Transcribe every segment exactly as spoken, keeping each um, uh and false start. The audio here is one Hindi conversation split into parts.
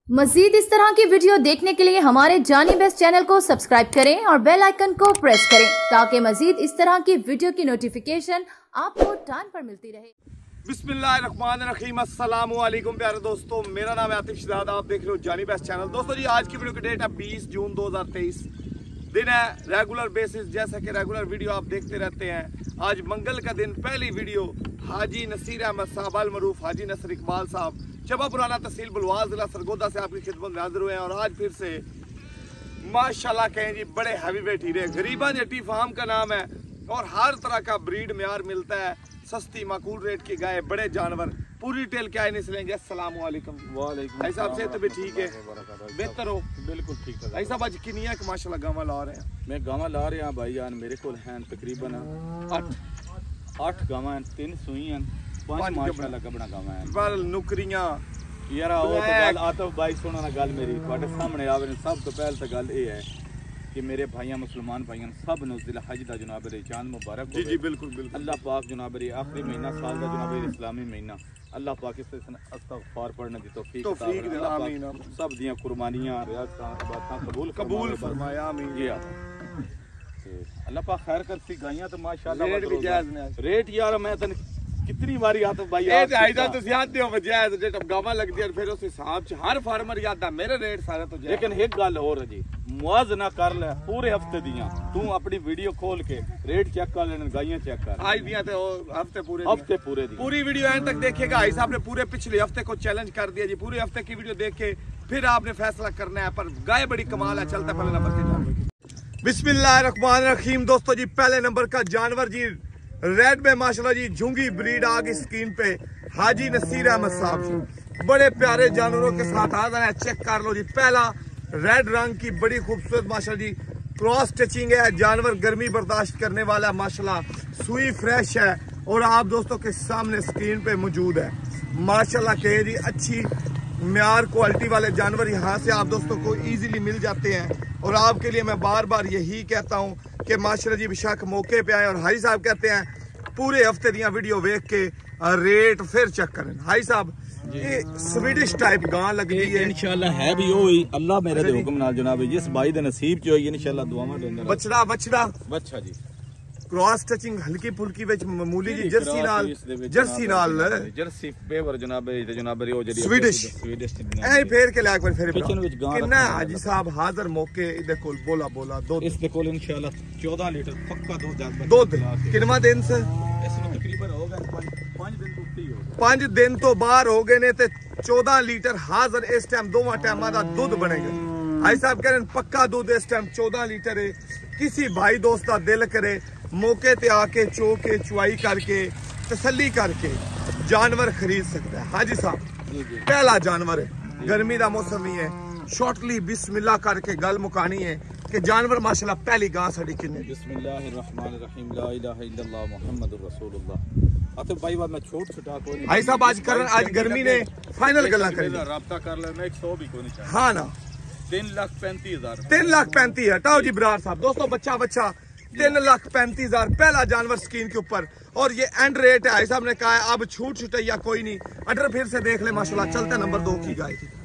मजीद इस तरह की वीडियो देखने के लिए हमारे जानी बेस्ट चैनल को सब्सक्राइब करें और बेल आइकन को प्रेस करें ताकि मजीद इस तरह की वीडियो की नोटिफिकेशन आपको टाइम पर मिलती रहे। बिस्मिल्लाहिर्रहमानिर्रहीम, अस्सलाम वालेकुम प्यारे दोस्तों, मेरा नाम है आतिफ शहजाद, आप देख रहे हो जानी बेस्ट चैनल। दोस्तों जी, आज की वीडियो की डेट है बीस जून दो हज़ार तेईस, दिन है रेगुलर बेसिस, जैसा कि रेगुलर वीडियो आप देखते रहते हैं। आज मंगल का दिन, पहली वीडियो हाजी नसीर अहमद साहब अल मरूफ हाजी नसर इकबाल साहब चबा पुराना तहसील बुलवाल जिला सरगोदा से आपकी खिदमत में हाजिर हुए हैं। और आज फिर से माशाल्लाह कहें जी, बड़े हैवी वेट हीरे गरीबा जट्टी फार्म का नाम है और हर तरह का ब्रीड म्यार मिलता है, सस्ती माकूल रेट की गाय, बड़े जानवर, पूरी डिटेल क्या है नहीं लेंगे। अस्सलाम वालेकुम। वालेकुम। भाई साहब से तो भी ठीक है, बेहतर हो? बिल्कुल ठीक है भाई साहब, आज किनिया के माशाल्लाह गावा ला रहे हैं? मैं गावा ला रहा भाई यार, मेरे को हैं तकरीबन अठ अठ गावा हैं, तीन सुई हैं, पांच माशाल्लाह गबना गावा हैं। पर नुकरियां यार आओ तो गल आतो भाई सुनो ना, गल मेरी ਤੁਹਾਡੇ सामने आवे ने। सब तो पहले तो गल ये है कि मेरे भाइयों मुसलमान भाइयों सब ने जिला हज दा जनाब रे चांद मुबारक जी जी बिल्कुल बिल्कुल। अल्लाह पाक जनाब रे आखिरी महीना साल का जनाब रे इस्लामी महीना, अल्लाह पाक इस इस्तगफार पढ़ने दी तौफीक तौफीक दे, आमीन। सब दियां कुर्बानियां रियासतां बातां कबूल कबूल फरमाया, आमीन। जी अल्लाह पाक खैर करसी गाइयां तो माशाल्लाह रेट भी जायज ने। रेट यार मैं तन कितनी बारी आता भाई ए जायदा तो याद हो जायज जेट गावा लगदी है, फिर उस हिसाब से हर फार्मर यादा मेरे रेट सारे तो जायज। लेकिन एक गल और है जी, मुआवजा कर ले पूरे हफ्ते दियां, तू अपनी वीडियो खोल के रेट चेक कर लेना, गाइयां चेक कर आज दियां तो हफ्ते पूरे हफ्ते पूरे दी पूरी वीडियो एंड तक देखिएगा। भाई साहब ने पूरे पिछले हफ्ते को चैलेंज कर दिया जी, पूरे हफ्ते की वीडियो देख के फिर आपने फैसला करना है। पर गाय बड़ी कमाल है। चलता पहले नंबर के जानवर। बिस्मिल्लाहिर्रहमानिर्रहीम। दोस्तों जी, पहले नंबर का जानवर जी रेड में माशाल्लाह जी झुंगी ब्रीड आ गई स्क्रीन पे, हाजी नसीर अहमद साहब जी, बड़े प्यारे जानवरों के साथ हाजिर है। चेक कर लो जी, पहला रेड रंग की बड़ी खूबसूरत माशाल्लाह जी क्रॉस टचिंग है। जानवर गर्मी बर्दाश्त करने वाला माशाल्लाह, सुई फ्रेश है और आप दोस्तों के सामने स्क्रीन पे मौजूद है। माशाल्लाह कहे जी, अच्छी म्यार क्वालिटी वाले जानवर यहाँ से आप दोस्तों को इजीली मिल जाते हैं। और आपके लिए मैं बार बार यही कहता हूँ कि माशाल्लाह जी बेशक मौके पे आए। और हाई साहब कहते हैं पूरे हफ्ते दियां वीडियो देख के रेट फिर चेक करें। हाई साहब, ये स्वीडिश टाइप गां लगदी है, इंशाल्लाह है भी ओही, अल्लाह मेरे दे हुक्म नाल जनाब जिस भाई दे नसीब च होई इंशाल्लाह दुआवां देंदा। बछड़ा बछड़ा बच्चा जी क्रॉस टचिंग हल्की फुल्की विच मामूली जी जर्सी नाल जर्सी नाल जर्सी पेवर जनाब ते जनाब रे ओ जेडी स्वीडिश स्वीडिश ए फेर के लाग पर फिर किचन विच गां कितना हाजी साहब हाजिर मौके इदे कोल बोला बोला दूध इस दे कोल इंशाल्लाह चौदह लीटर पक्का दूध जात दूध कितना दिन से इसमें तकरीबन हो गए पांच दिन तो उत्ते ही हो गए, पांच दिन तो बाहर हो गए ने ते चौदह लीटर हाजिर इस टाइम दोवां टाइमां दा दूध बनेगा। भाई साहब कह रहे हैं पक्का दूध इस टाइम चौदह लीटर है। किसी भाई दोस्त का दिल करे मौके ते आके चो के चुआई करके तसल्ली करके जानवर खरीद सकता है। हाजी साहब पहला जानवर है, गर्मी का मौसम ही है, शॉर्टली बिस्मिल्लाह करके गल मुकानी है कि जानवर माशाल्लाह पहली गां साडी किन्ने। बिस्मिल्लाहिर्रहमानिर्रहीम, ला इलाहा इल्लल्लाह मुहम्मदुर रसूलुल्लाह। अतो भाई बात मैं छोट छुटा कोई नहीं। भाई साहब आज कर आज गर्मी ने फाइनल गल्ला करी, राब्ता कर ले, मैं एक सौ भी कोई नहीं चाहिए। हां ना, तीन लाख पैंतीस हजार तीन लाख पैंतीस हटाओ जी बरार साहब। दोस्तों बच्चा बच्चा तीन लाख पैंतीस हजार पहला जानवर स्क्रीन के ऊपर और ये एंड रेट है। भाई साहब ने कहा है अब छूट छुटैया कोई नहीं, अडर फिर से देख ले माशाल्लाह। चलते नंबर दो की गाय की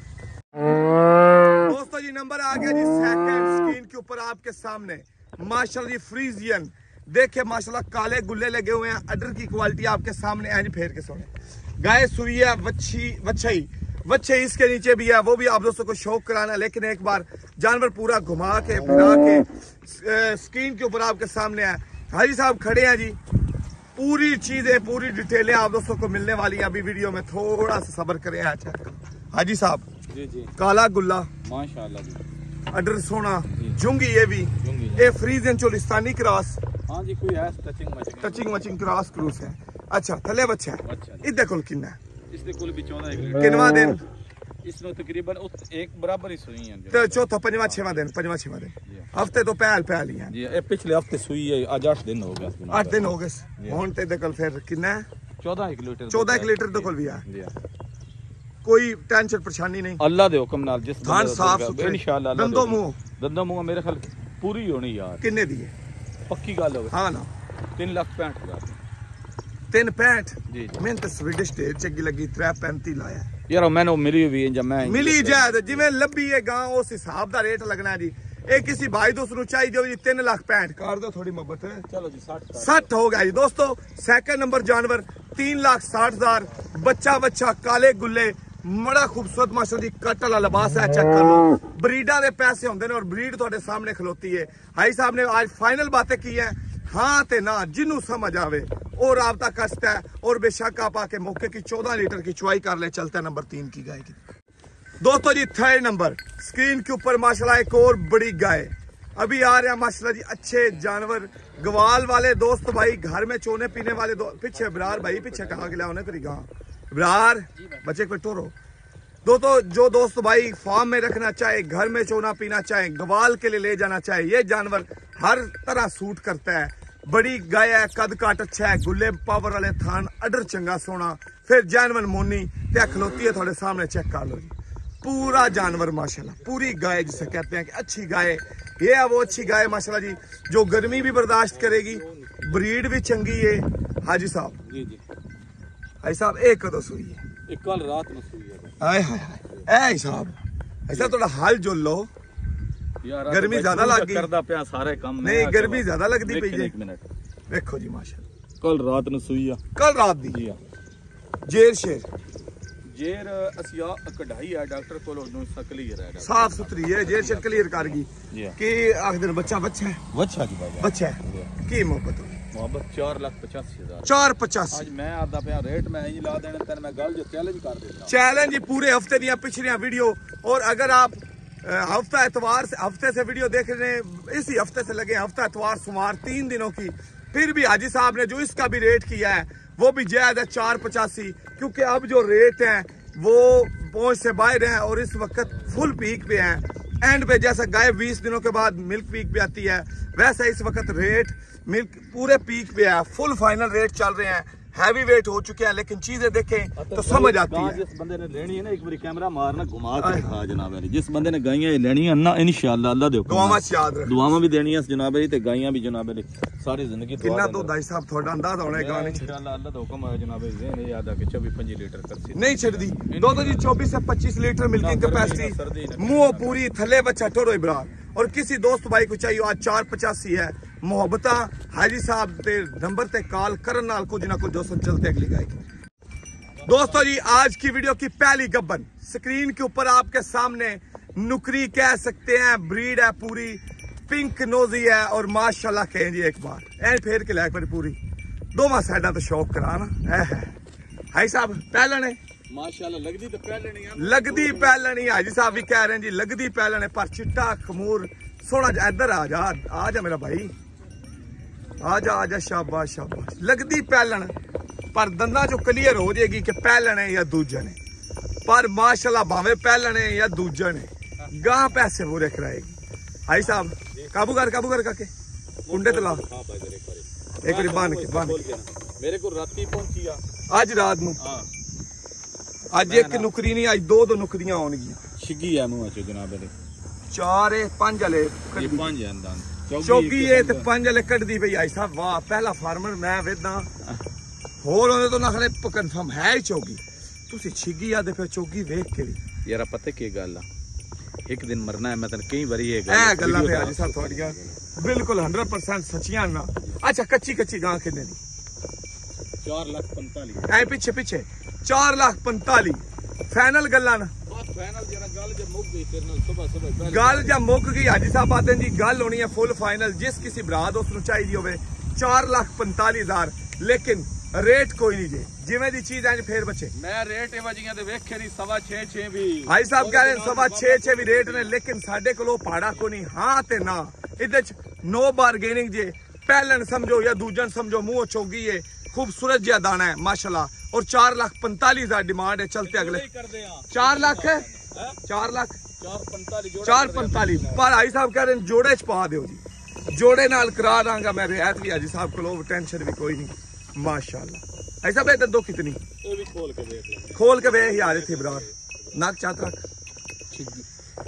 दोस्तों जी, नंबर आ गया जी सेकंड स्क्रीन के ऊपर आपके सामने माशाल्लाह जी फ्रीजियन। देखे माशाल्लाह काले गुल्ले लगे हुए हैं, अडर की क्वालिटी आपके सामने एंड फेर के सोने। गाय सुई है, वच्छी वच्छई बच्चे इसके नीचे भी है, वो भी आप दोस्तों को शौक कराना। लेकिन एक बार जानवर पूरा घुमा के फिरा के स्क्रीन के ऊपर आपके सामने है। हाजी साहब खड़े हैं जी, पूरी चीजें पूरी डिटेलें आप दोस्तों को मिलने वाली है। अभी वीडियो में थोड़ा सा सब्र करें। अच्छा हाजी साहब जी जी काला गुल्ला माशाल्लाह जी, अडर सोना झुंगी, ये भी ये फ्रीजन चोलिस्तानी क्रॉस। हाँ जी, कोई है touching matching touching matching cross क्रूस है। अच्छा थले बच्चा है, इधर कुल किन्ना है? इसके कुल भी चौदह एक किनवा दिन इसमें तकरीबन एक बराबर ही सुई है। तो चौथा पंजवा छेवा दिन पंजवा छेवा दिन हफ्ते तो पहल पहल ही है जी। ए पिछले हफ्ते सुई है, आज आठ दिन हो गए, आठ दिन हो गए हुन ते कल फिर कितना है? चौदह एक लीटर चौदह एक लीटर तो कल भी है। कोई टेंशन परेशानी नहीं, अल्लाह दे हुक्म नाल जिस धान साफ सुथरे इंशाल्लाह। दंदो मुंह दंदो मुंह मेरे ख्याल पूरी होनी यार। किन्ने दी है? पक्की गल हो हां ना, तीन लाख पैंठ हजार तीन पैंठ जी। मैं तो स्वीडिश ढेर चंगी लगी, त्रै पैंती लाया यार मैंने मिली हुई जब मैं मिली जाए जिवें लभी है गां उस हिसाब दा रेट लगना जी। ये किसी भाई दोस्त नु चाहिए जी तीन लाख पैंठ कर दो थोड़ी मोहब्बत है। चलो जी साठ साठ हो गया जी दोस्तों। सेकंड नंबर जानवर तीन लाख साठ हजार, बच्चा बच्चा काले गुल्ले, बड़ा खूबसूरत माशाल्लाह जी, कट वाला लिबास है, चेक कर लो। ब्रीडा दे पैसे होंदे ने और ब्रीड थोड़े सामने खलोती है। भाई साहब ने आज फाइनल बातें की है, हाँ ते ना जिन्नू समझ आवे और राबता कसता है और बेशक आप आके मौके की चौदह लीटर की चुवाई कर ले। चलता है नंबर तीन की गाय की दोस्तों जी। थर्ड नंबर स्क्रीन के ऊपर माशाल्लाह एक और बड़ी गाय अभी आ रहा है माशाल्लाह जी। अच्छे जानवर गवाल वाले दोस्त भाई, घर में चोने पीने वाले पीछे ब्रार भाई पीछे कहा गया उन्हें करी गां ब्रार बच्चे को टोरो दो। तो जो दोस्त भाई फार्म में रखना चाहे, घर में चोना पीना चाहे, गवाल के लिए ले जाना चाहे, ये जानवर हर तरह सूट करता है। बड़ी गाय है, कद काट अच्छा है, गुल्ले पावर वाले थान, अडर चंगा सोना, फिर जानवर मोनी क्या खलोती है थोड़े सामने चेक कर लो जी। पूरा जानवर माशाल्लाह, पूरी गाय जिसे कहते हैं कि अच्छी गाय ये है, वो अच्छी गाय माशाल्लाह जी जो गर्मी भी बर्दाश्त करेगी, ब्रीड भी चंगी है। हाजी साहब जी जी हाजी साहब एक कदों सुई है, कल रात में सुई है। हाय हाय साहब ऐसा थोड़ा हाल जो लो यार गर्मी ज्यादा लग गई करदा पिया सारे काम नहीं, गर्मी ज्यादा लगती पई है। एक मिनट देखो जी माशाल्लाह कल रात में सुई है, कल रात दी जी जेर शेर जेर असिया कढ़ाई है डॉक्टर कोलो नो क्लियर है, साफ सुथरी है जेर शेर क्लियर कर गई कि आखिर बच्चा बच्चा है, बच्चा की बात बच्चा है की मोहब्बत हो मोहब्बत चार लाख पचासी हजार चार पचासी। आज मैं आदा पे रेट मैं ही ला देना तेन मैं गल जो चैलेंज कर देता चैलेंज पूरे हफ्ते दियां पिछलियां वीडियो। और अगर आप हफ्ता एतवार से हफ्ते से वीडियो देख रहे हैं, इसी हफ्ते से लगे हफ्ता एतवार सुमार तीन दिनों की, फिर भी हाजी साहब ने जो इसका भी रेट किया है वो भी जायज है चार पचासी, क्योंकि अब जो रेट है वो पहुंच से बाहर है और इस वक्त फुल पीक पे है। एंड पे जैसा गाय बीस दिनों के बाद मिल्क पीक पे आती है, वैसा इस वक्त रेट मिल्क पूरे पीक पे है, फुल फाइनल रेट चल रहे हैं, हैवी वेट हो चुके हैं। लेकिन चीजें देखें तो समझ आती है। जिस बंदे ने लेनी है ना एक बार कैमरा मारना घुमा के दिखा जनाब है, जिस बंदे ने गायें लेनी है ना इंशाअल्लाह अल्लाह दे दुआवां याद रख, दुआवां भी देनी है जनाब है ते गायें भी जनाब है सारी जिंदगी कितना तो दाई साहब थोड़ा अंदाजा होना है गाने इंशाअल्लाह अल्लाह दा हुक्म है जनाब है जेन याद आ के चौबीस पच्चीस लीटर कर नहीं छड़ी दो तो जी चौबीस से पच्चीस लीटर मिल्किंग कैपेसिटी, मुंह पूरी थले बच्चा टोरो इब्रार। और किसी दोस्त भाई को चाहिए आज चार पचासी है मोहब्बत हाजी साहब के नंबर ते कॉल करन नाल कुछ ना कुछ दोस्तों चलते अगली गाय की। दोस्तों जी आज की वीडियो की पहली गब्बन स्क्रीन के ऊपर आपके सामने नुकरी कह सकते हैं, ब्रीड है पूरी पिंक नोजी है और माशाल्लाह कहें जी एक बार एंड फेर के लायक पूरी दोवां साइडा तो शौक कराना है। हाई साहब पहलन है माशाल्लाह लगदी तो पहलन ही है, लगदी पहलन ही हाजी साहब भी कह रहे हैं जी लगदी पहलन है, पर चिट्टा खमूर सोना जा इधर आ जा आ जा मेरा भाई आजा आजा शाबाश शाबाश। लगदी पहलन पर दंदा जो क्लियर हो जाएगी कि पहलन है या दूजन है, पर माशाल्लाह भावे पहलन है या दूजन है गां पैसे पूरे कराएगी। भाई साहब काबू कर काबू कर काके कुंडे तला एक बार बांध के बांध मेरे को राती पहुंची आज रात नु आज एक नुकरी नहीं आज दो दो नुकरियां होनगियां शिगी है मुंह च जनाब है चार है पांच वाले ये पांच है अंदाज चौकी है ते पांच वाले कटदी पई आई साहब वाह पहला फार्मर मैं वेदा होर होंदे तो ना खले कंफर्म है ही चौकी तुसी छिगी आ ते फिर चौकी देख के भी यार पता की गल आ एक दिन मरना है मैं तन कई बारी ये गल गल्लां ते आज साहब थोड़ियां बिल्कुल हंड्रेड परसेंट सच्चियां ना। अच्छा कच्ची कच्ची गां किन्ने दी चार लाख पैंतालीस ऐ पीछे पीछे चार लाख पैंतालीस फाइनल गल्लां ना फाइनल जरा गल जब मुक गई तेरे नाल सुबह सुबह गल जब मुक गई हाजी साहब आते जी गल होनी है फुल फाइनल जिस किसी भरा दोस्त नु चाहिए होवे चार लाख पैंतालीस हजार लेकिन रेट कोई नहीं जे जिवें दी चीज है फिर बच्चे मैं रेट एवजियां ते वेखे नहीं सवा छह छह भी भाई साहब कह रहे सवा छह छह भी रेट ने लेकिन साडे कोलो पहाड़ा को नहीं हाँ ते ना इदे च नो बारगेनिंग जे पहलन समझो या दूजन समझो मुंह चौगी है खूबसूरत जिहा दाना है माशाल्लाह और चार लाख पैंतालीस हजार डिमांड है। चलते अगले चार लाख है चार लाख चार पैंतालीस पर हाजी साहब कह रहे हैं जोड़े च पा दो जी जोड़े नाल करा दांगा मैं रियायत भी हाजी साहब को टेंशन भी कोई नहीं माशाल्लाह। ऐसा पे दो कितनी ये भी खोल के देख ले खोल के वे यार थे बराबर नाक चात रख छिगी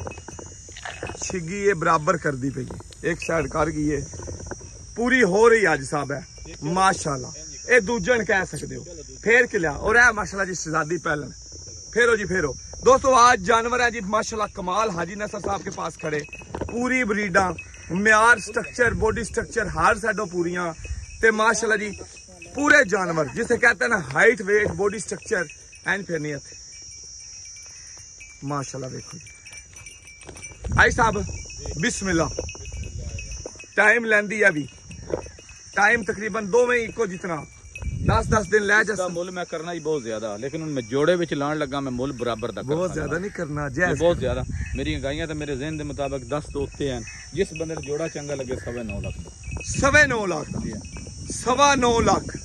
छिगी ये बराबर कर दी पई एक साइड कर गई है पूरी हो रही हाजी साहब है माशाल्लाह। ये दूजन कह सकते हो फेर के लिया और है माशाल्लाह जी शहजादी पहलन फेरो जी फेरो। दोस्तों आज जानवर है जी माशाल्लाह कमाल, हाजी नसर साहब के पास खड़े, पूरी ब्रीडा, म्यार स्ट्रक्चर, बॉडी स्ट्रक्चर हर साइडों पूरियां ते माशाल्लाह जी पूरे जानवर जिसे कहते हैं ना height weight body structure and फिर नियत माशाल्लाह। देखो जी आई साहब बिस्मिल्लाह, टाइम लेंदी है अभी, टाइम तकरीबन दो में इको जितना दस दस दिन लै जा। मुल मैं करना ही बहुत ज्यादा, लेकिन उनमें जोड़े विच लाने लगा मैं मुल बराबर दा बहुत ज्यादा नहीं करना जैस बहुत ज्यादा। मेरी गाइयां तो मेरे ज़हन के मुताबिक दस तो उत्ते हैं, जिस बंदे ने जोड़ा चंगा लगे सवा नौ लाख सवा नौ लाख सवा नौ लाख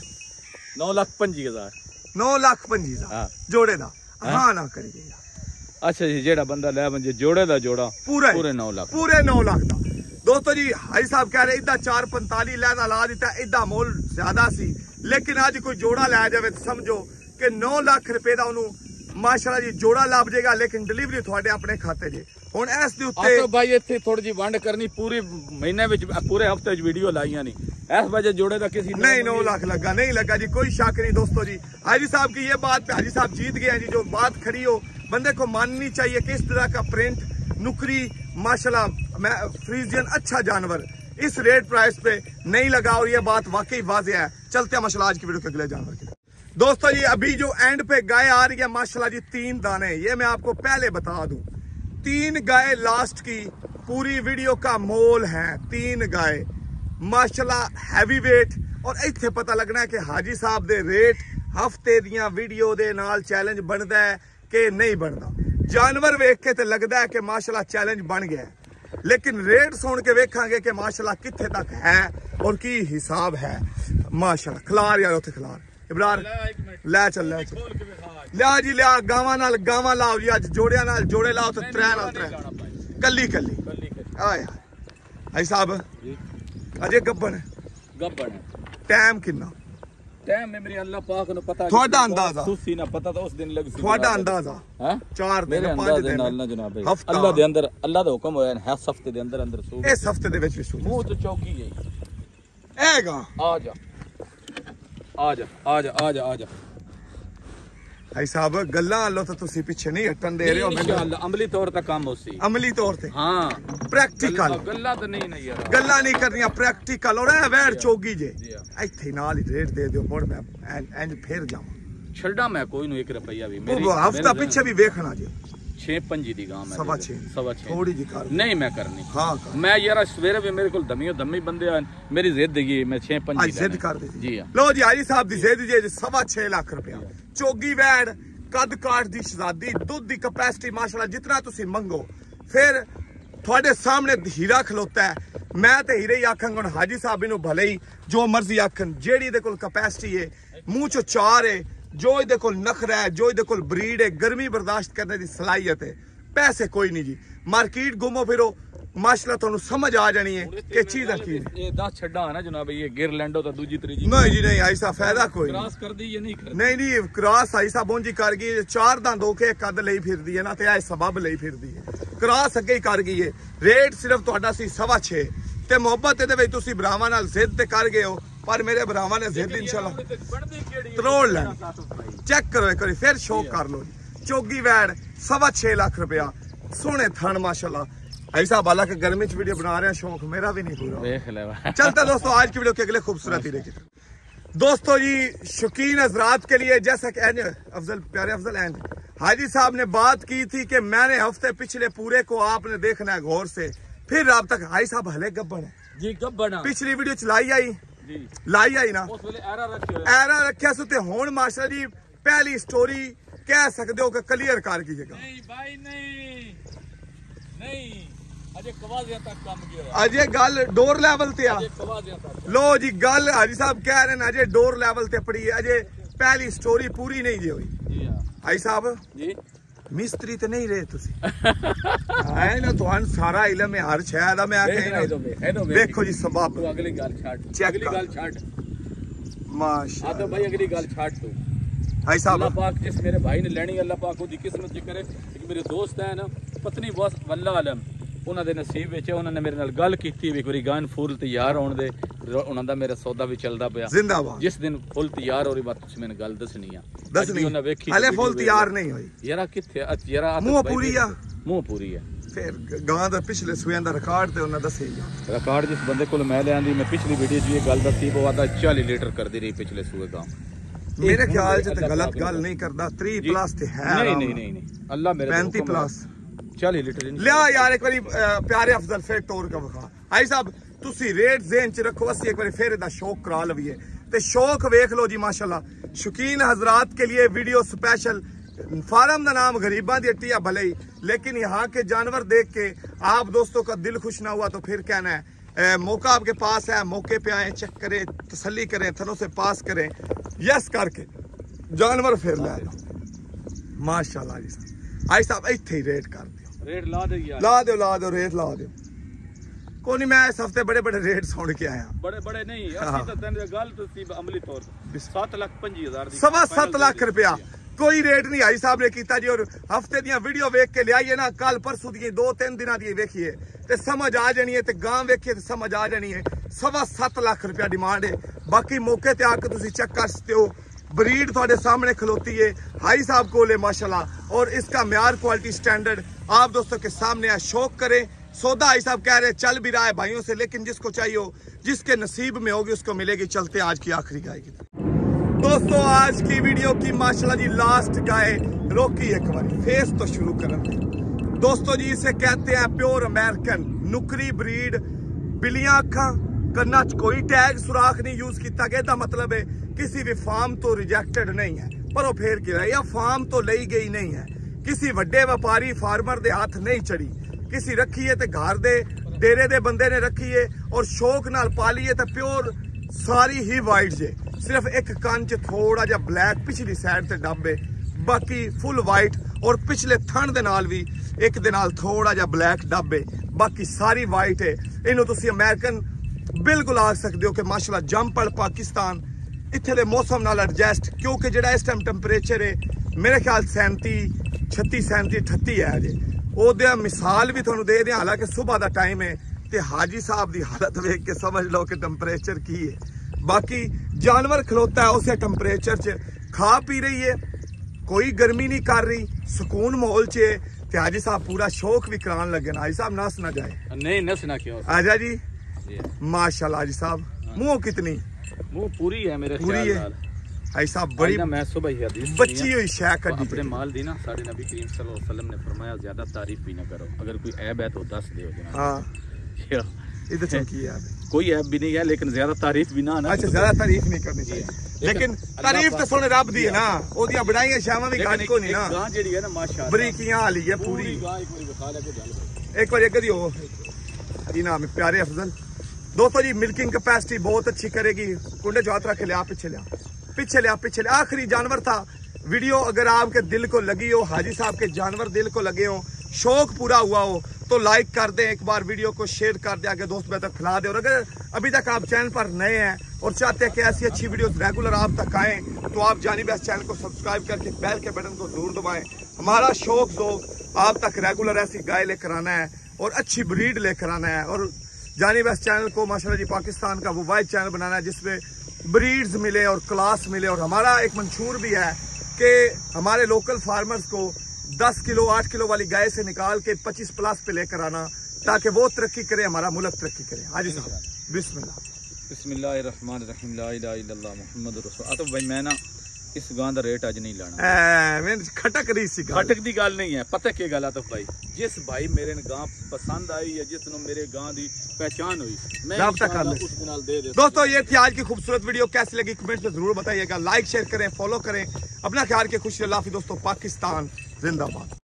नौ लाख पंजी हजार नौ लाख पंजी हजार जोड़े दा। हाँ ना करिए अच्छा जी, जेड़ा बंदा ले बंजे जोड़े दा जोड़ा पूरा पूरे नौ लाख पूरे नौ लाख दा। दोस्तों जी हाई साहब कह रहे इदा चार पंताली लैदा ला दिता, इदा मोल ज्यादा सी, लेकिन आज कोई जोड़ा लै जाए तो समझो कि नौ लाख रुपए का उन्होंने माशाल्लाह जी जोड़ा लभ जाएगा, लेकिन डिलीवरी थोड़े अपने खाते जे। हुण इस दे उत्ते तो भाई इत्थे थोड़ी जी वंड करनी, पूरी महीने विच पूरे हफ्ते च वीडियो लाइयां नहीं, इस वजह जोड़े दा किसी नहीं नौ लाख लगा नहीं लगा जी, कोई शक नहीं। दोस्तों जी हाजी साहब की ये बात पे हाजी साहब जीत गए हैं जी। जो बात खड़ी हो बंदे को माननी चाहिए कि इस तरह का प्रिंट नुकरी माशाल्लाह मैं फ्रीजियन अच्छा जानवर इस रेट प्राइस पे नहीं लगा, और ये बात वाकई वाज़ेह है। चलते हैं माशाल्लाह आज की वीडियो के अगले जानवर की। दोस्तों जी अभी जो एंड पे गाय आ रही है माशाल्लाह जी तीन दाने, ये मैं आपको पहले बता दूं, तीन गाय लास्ट की पूरी वीडियो का मोल है, तीन गाय माशाल्लाह हैवी वेट। और इत्थे पता लगना है कि हाजी साहब दे रेट हफ्ते दियां वीडियो दे नाल चैलेंज बनदा है कि नहीं बनदा। जानवर वेख के तो लगता है कि माशाल्लाह चैलेंज बन गया है, लेकिन रेट सुन के वेखांगे कि माशाल्लाह कित्थे तक है और की हिसाब है। माशाल्लाह खिलार यार उथे खिलार इब्रार लै चल लै चल लिया जी लिया गावां नाल गावां लाओ जी, अज जोड़िया नाल जोड़े लाओ तो त्रै नाल त्रै कल्ली कल्ली आए भाई साहब अजे गब्बन गब्बन टाइम किन्ना टाइम में मेरी अल्लाह पाक नु पता थोड़ा अंदाजा तुसी ना पता तो उस दिन लग सी थोड़ा अंदाजा हैं चार दिन पांच दिन नाल ना जनाब अल्लाह दे अंदर अल्लाह दा हुक्म होया है हफ्ते दे अंदर अंदर सो इस हफ्ते दे विच भी सो मुंह तो चौकी गई एगा आ जा आ जा आ जा आ जा आ जा भाई साहब गल्लां लो तो तुसी पीछे नहीं हटन दे रहे हो मैंने इंशाअल्लाह अमली तौर पे काम होसी अमली तौर पे हां प्रैक्टिकल गल्ला तो नहीं नहीं यार गल्ला नहीं करनिया प्रैक्टिकल और ए वेड़ चोगी जे इथे नाल ही रेट दे दियो हुण मैं एंड फिर जावां छड़ा मैं कोई नु एक रुपया भी मेरी वो हफ्ता पीछे भी देखना जे छह पंजी दी गांव में सवा छह सवा छह थोड़ी जी कर नहीं मैं करनी हां कर। मैं यार सवेरे भी मेरे को दमियो दमी बंदे आन मेरी जिद गई मैं छह पंजी आज जिद कर दे जी हां लो जी हाजी साहब दी जिद जे सवा छह लाख रुपया चोगी वेड़ कद काट दी शहजादी दुध दी कैपेसिटी माशाल्लाह जितना तुसी मंगो फिर थोड़े सामने हीरा खलोता है। मैं तो हीरे ही आखांगा हुण हाजी साहब इनू भले ही जो मर्जी आखन जेड़ी दे कोल कैपेसिटी है मुंह चो चार है जो इहदे कोल नखरा है जो इहदे कोल ब्रीड है गर्मी बर्दाश्त करने की सलाहियत है पैसे कोई नहीं जी मार्केट घूमो फिरो माशाल्लाह तुहानू समझ आ जानी है कि चीज़ की ये दस छड्डा है ना जनाब ये गिरलैंडो तो दूजी त्रीजी नहीं जी नहीं ऐसा फायदा कोई क्रॉस कर दी ये नहीं कर नहीं नहीं क्रॉस ऐसा बोंजी कर गई चार दंद होके कद लई फिरदी है ना ते ऐ सबब लई फिरदी है क्रॉस अगे ही कर गई है। रेट सिर्फ तुहाडा सी सवा छे ते मोहब्बत इहदे विच तुसी भरावां नाल जिद ते कर गए हो पर मेरे भरावां ने जिद इंशाल्लाह तरोड़ लैनी। चेक करो एक बार फिर शो कर लो चोगी वैड सवा छे लाख रुपया सोहने थन माशाल्लाह ऐसा बाला के गर्मी च वीडियो बना रहे हैं शौक मेरा भी नहीं पूरा देख ले चलता दोस्तों आज की वीडियो के अगले खूबसूरत हीरे की दोस्तों जी शौकीन हजरात के लिए जैसा कि अफजल प्यारे अफजल एंड हाजी साहब ने बात की थी कि मैंने हफ्ते पिछले पूरे को आपने देखना है गौर से फिर रात तक हाजी साहब हले गब्बन है जी गब्बन पिछली वीडियो चलाई आई जी लाई आई ना उस वेले एरा रखियो एरा रखिया सुते हुन माशा जी पहली स्टोरी कह सकते हो कि क्लियर कर कीजिएगा नहीं भाई नहीं नहीं अजे कवाजियां तक काम किया अजे गल डोर लेवल ते आ अजे कवाजियां तक लो जी गल हाजी साहब कह रहे हैं अजे डोर लेवल ते पड़ी है अजे पहली स्टोरी पूरी नहीं जी हुई जी हां हाजी साहब जी मिस्त्री ते नहीं रहे तुसी है ना तुहान सारा इल्म है हर शय दा मैं आखे देखो जी सबब तू अगली गल छाड़ अगली गल छाड़ माशाल्लाह आ तो भाई अगली गल छाड़ तू हाजी साहब अल्लाह पाक जिस मेरे भाई ने लेनी अल्लाह पाक ओदी किस्मत च करे एक मेरे दोस्त है ना पत्नी बस वल्ला आलम उन्होंने नसीब विच उन्होंने मेरे नाल गल कीती भी एक बारी गान फूल तैयार होने दे ਉਹਨਾਂ ਦਾ ਮੇਰਾ ਸੌਦਾ ਵੀ ਚੱਲਦਾ ਪਿਆ ਜ਼ਿੰਦਾਬਾਦ। ਜਿਸ ਦਿਨ ਫੁੱਲ ਤਿਆਰ ਹੋ ਰਹੀ ਬਾਤ ਤੁਸੀਂ ਮੈਨੂੰ ਗੱਲ ਦੱਸਣੀ ਆ ਦੱਸਣੀ ਉਹਨਾਂ ਵੇਖੀ ਹਲੇ ਫੁੱਲ ਤਿਆਰ ਨਹੀਂ ਹੋਈ ਯਾਰਾ ਕਿੱਥੇ ਯਾਰਾ ਮੂੰਹ ਪੂਰੀ ਆ ਮੂੰਹ ਪੂਰੀ ਆ ਫਿਰ ਗਾਂ ਦਾ ਪਿਛਲੇ ਸੂਆਂ ਦਾ ਰਿਕਾਰਡ ਤੇ ਉਹਨਾਂ ਦੱਸੇ ਰਿਕਾਰਡ ਜਿਸ ਬੰਦੇ ਕੋਲ ਮੈਂ ਲਿਆਂਦੀ ਮੈਂ ਪਿਛਲੀ ਵੀਡੀਓ 'ਚ ਇਹ ਗੱਲ ਦੱਸੀ ਉਹ ਆਦਾ ਚਾਲੀ ਲੀਟਰ ਕਰਦੀ ਰਹੀ ਪਿਛਲੇ ਸੂਏ ਗਾਂ मेरे ख्याल से गलत गल नहीं करता तीस प्लस ते है नहीं नहीं नहीं नहीं अल्लाह मेरे पैंतीस प्लस चालीस लीटर लिया यार एक बारी प्यारे अफजल फिर तोड़ का विखा आई साहब तुसी रेट ज़हन च रखो असी एक बारी फिर दा शौक करा लवीए ते शौक वेख लो जी माशाल्लाह शौकीन हजरात के लिए वीडियो स्पेशल फार्म का नाम गरीबा दी हट्टी है भले ही लेकिन यहाँ के जानवर देख के आप दोस्तों का दिल खुश ना हुआ तो फिर कहना है ए, मौका आपके पास है मौके पे आए चेक करें तसल्ली करें थनों से पास करें यस करके जानवर फिर ले लो माशाल्लाह जी साहब आई साहब इत्थे ही रेट कर दियो रेट ला दे यार ला दो ला दो रेट ला दो कोई नहीं मैं इस हफ्ते बड़े बड़े रेट सुन के आया बड़े बड़े नहीं असली तो तेरे गल तो सी अमली तौर पे सात लाख पंजी हजार दी सवा सात लाख रुपया कोई रेट नहीं आई साहब ने कीता जी और हफ्ते दियां वीडियो वेख के लियाइए ना कल परसों दी दो तीन दिन दी वेखिए ते समझ आ जानी है ते गां वेखिए ते समझ आ जानी है सवा सात लाख रुपया डिमांड है बाकी मौके ते आके तुसी चेक कर सकते हो ब्रीड थोड़े सामने खलोती है हाई साहब को ले माशाल्लाह और इसका म्यार क्वालिटी स्टैंडर्ड आप दोस्तों के सामने है शौक करें सौदा हाई साहब कह रहे चल भी रहा है भाइयों से लेकिन जिसको चाहिए हो जिसके नसीब में होगी उसको मिलेगी चलते आज की आखिरी गाय की दोस्तों आज की वीडियो की माशाल्लाह जी लास्ट गाय रोकी एक बार फेस तो शुरू करें दोस्तों जी इसे कहते हैं प्योर अमेरिकन नुकरी ब्रीड बिलियां अखा कन्ना च कोई टैग सुराख नहीं यूज किया गया दा मतलब है किसी भी फार्म तो रिजेक्टेड नहीं है पर वो फेर के या फार्म तो ली गई नहीं है किसी वड्डे व्यापारी फार्मर दे हाथ नहीं चढ़ी किसी रखी है ते घर दे डेरे दे बंदे ने रखी है और शौक नाल पाली है ते प्योर सारी ही वाइट जे सिर्फ एक कान च थोड़ा जा ब्लैक पिछली साइड ते डब्बे बाकी फुल वाइट और पिछले थन दे नाल भी एक दे नाल थोड़ा जा ब्लैक डब्बे बाकी सारी वाइट है इन्हों तुसी अमेरिकन बिल्कुल आ सकते हो कि माशाल्लाह जंपल पाकिस्तान इत्थे दे मौसम नाल एडजस्ट क्योंकि जेड़ा इस टाइम टेंपरेचर है मेरे ख्याल सैंती छत्ती सैंती अठत्ती है अजे ओदे मिसाल भी तुहानू दे दें हालांकि सुबह दा टाइम है ते हाजी साहब दी हालत वेख के समझ लो कि टेंपरेचर की है बाकी जानवर खलोता है उसे टेंपरेचर च खा पी रही है कोई गर्मी नहीं कर रही सुकून माहौल च ते हाजी साहब पूरा शौक भी करान लगे ना हाजी साहब नस ना जाए नहीं नस ना क्यों आजा जी माशाल्लाह हाजी साहब मुंह कितनी मुंह पूरी है मेरे पूरी है हाजी साहब बड़ी मैं सुबह ही हदीस बच्ची हुई शय कड्डी अपने माल दी ना साडे नबी करीम सल्लल्लाहु अलैहि वसल्लम ने फरमाया ज्यादा तारीफ भी ना करो अगर कोई ऐब है तो दस दियो जनाब हां इधर चमकी है कोई ऐब भी नहीं है लेकिन ज्यादा तारीफ भी ना ना अच्छा ज्यादा तारीफ नहीं करनी चाहिए लेकिन तारीफ तो सुन रब दी है ना ओदियां बढ़ाईयां शावां भी घट को नहीं ना गां जेडी है ना माशाल्लाह बरीकियां वाली है पूरी गां एक बार दिखा ले के एक बार एक दी हो जी नाम है प्यारे अफजल दोस्तों जी मिल्किंग कैपेसिटी बहुत अच्छी करेगी कुंडे जो हाथ रख लिया पीछे लिया पीछे लिया पीछे लिया आखिरी जानवर था वीडियो अगर आपके दिल को लगी हो हाजी साहब के जानवर दिल को लगे हो शौक पूरा हुआ हो तो लाइक कर दें एक बार वीडियो को शेयर कर दें आगे दोस्त तक फैला दें और अगर अभी तक आप चैनल पर नए हैं और चाहते हैं कि ऐसी अच्छी वीडियोस रेगुलर आप तक आएँ तो आप जानी बेस्ट चैनल को सब्सक्राइब करके बेल के बटन को जरूर दबाएं हमारा शौक जो आप तक रेगुलर ऐसी गाय लेकर आना है और अच्छी ब्रीड लेकर आना है और जानी बेस्ट चैनल को माशाल्लाह जी पाकिस्तान का वो वाइड चैनल बनाना है जिसमें ब्रीड्स मिले और क्लास मिले और हमारा एक मंशूर भी है कि हमारे लोकल फार्मर्स को दस किलो आठ किलो वाली गाय से निकाल के पच्चीस प्लस पे लेकर आना ताकि वो तरक्की करे हमारा मुल्क तरक्की करे हाजी साहब बिस्मिल्लाह बिस्मिल्लाहिर्रहमानिर्रहीम ला इलाहा इल्लल्लाह मुहम्मदुर रसूल तो भाई मैं ना इस गां दा रेट अज नहीं लाना ए मैं खटक रही सी खटक दी गल नहीं है पता की गल है तो भाई जिस भाई मेरे ने गां पसंद आई या जिसनु मेरे गां दी पहचान हुई मैं इंशाअल्लाह उस नाल दे दे दोस्तों ये थी आज की खूबसूरत वीडियो कैसी लगी कमेंट में जरूर बताइएगा लाइक शेयर करें फॉलो करें अपना ख्याल रखिए खुशी अल्लाह हाफिज़ दोस्तों पाकिस्तान जिंदाबाद।